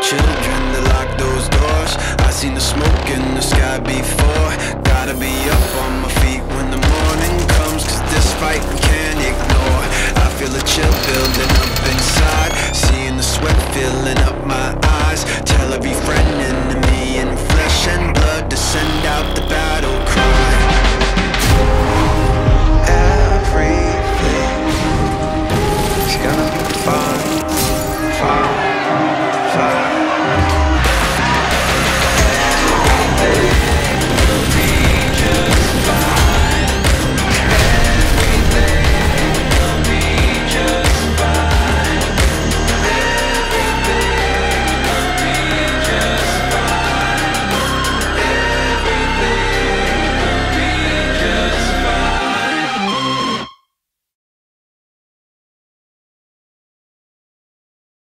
children that lock those doors. I seen the smoke in the sky before. Gotta be up on my feet when the morning comes, cause this fight we can't ignore. I feel a chill building up inside, seeing the sweat filling up my eyes. Tell every friend, enemy, and flesh and